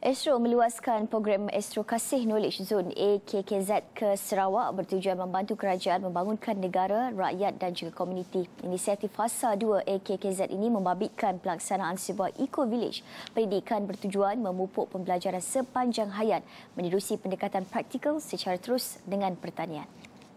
Astro meluaskan program Astro Kasih Knowledge Zone AKKZ ke Sarawak bertujuan membantu kerajaan membangunkan negara, rakyat dan juga komuniti. Inisiatif Fasa 2 AKKZ ini membabitkan pelaksanaan sebuah eco-village pendidikan bertujuan memupuk pembelajaran sepanjang hayat menerusi pendekatan praktikal secara terus dengan pertanian.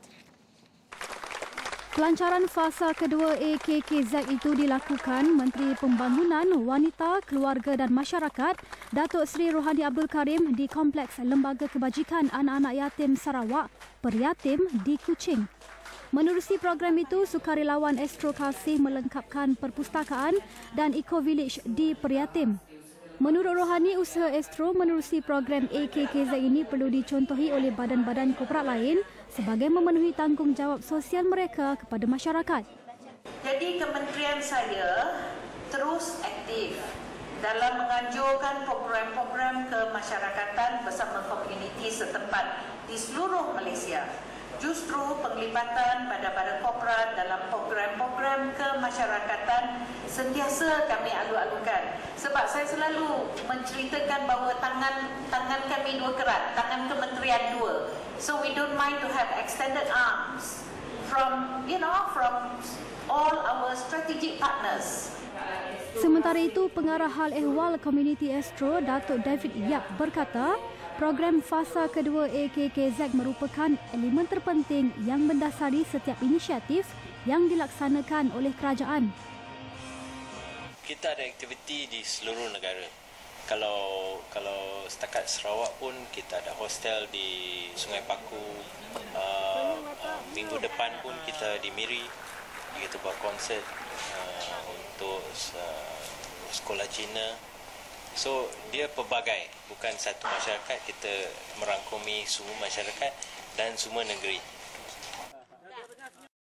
Pelancaran fasa kedua AKKZ itu dilakukan Menteri Pembangunan, Wanita, Keluarga dan Masyarakat Datuk Seri Rohani Abdul Karim di Kompleks Lembaga Kebajikan Anak-Anak Yatim Sarawak, Peryatim di Kuching. Menerusi program itu, sukarelawan Astro Kasih melengkapkan perpustakaan dan eco-village di Peryatim. Menurut Rohani, usaha Astro menerusi program AKKZ ini perlu dicontohi oleh badan-badan korporat lain sebagai memenuhi tanggungjawab sosial mereka kepada masyarakat. Jadi kementerian saya terus aktif dalam menganjurkan program-program kemasyarakatan bersama komuniti setempat di seluruh Malaysia. Justru penglibatan badan-badan korporat dalam program-program kemasyarakatan sentiasa kami alu-alukan. Sebab saya selalu menceritakan bahawa tangan kami dua kerat, tangan kementerian dua. So we don't mind to have extended arms from all our strategic partners. Sementara itu, Pengarah Hal Ehwal Komuniti Astro, Datuk David Yap berkata, program fasa kedua AKKZ merupakan elemen terpenting yang mendasari setiap inisiatif yang dilaksanakan oleh kerajaan. Kita ada aktiviti di seluruh negara. Kalau setakat Sarawak pun kita ada hostel di Sungai Paku. Minggu depan pun kita di Miri. Kita buat konsert untuk sekolah Cina. So dia pelbagai, bukan satu masyarakat, kita merangkumi semua masyarakat dan semua negeri.